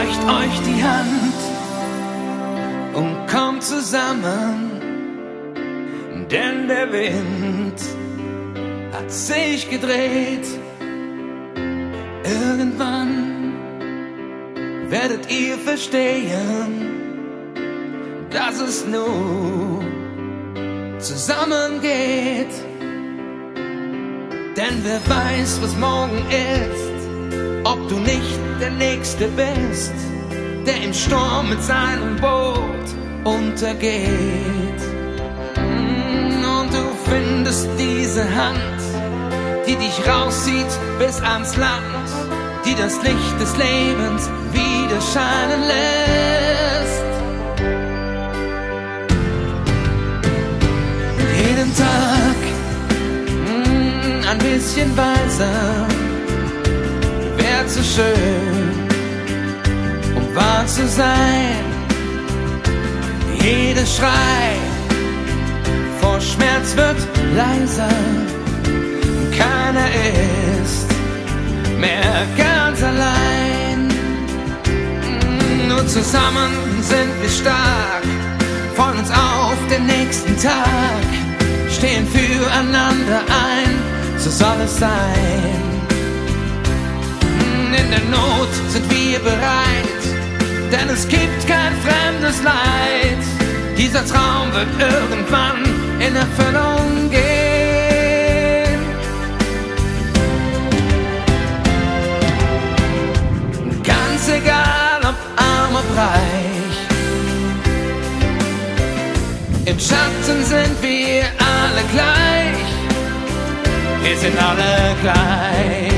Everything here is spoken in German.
reicht euch die Hand und kommt zusammen, denn der Wind hat sich gedreht. Irgendwann werdet ihr verstehen, dass es nur zusammengeht. Denn wer weiß, was morgen ist, ob du nicht der Nächste bist, der im Sturm mit seinem Boot untergeht. Und du findest diese Hand, die dich rauszieht bis ans Land, die das Licht des Lebens wieder scheinen lässt. Jeden Tag ein bisschen weiser, wär zu schön, um wahr zu sein. Jeder Schrei vor Schmerz wird leiser, keiner ist mehr ganz allein. Nur zusammen sind wir stark, freuen uns auf den nächsten Tag, stehen füreinander ein, so soll es sein. In der Not sind wir bereit, denn es gibt kein fremdes Leid. Dieser Traum wird irgendwann in Erfüllung gehen. Ganz egal, ob arm oder reich, im Schatten sind wir alle gleich. Wir sind alle gleich.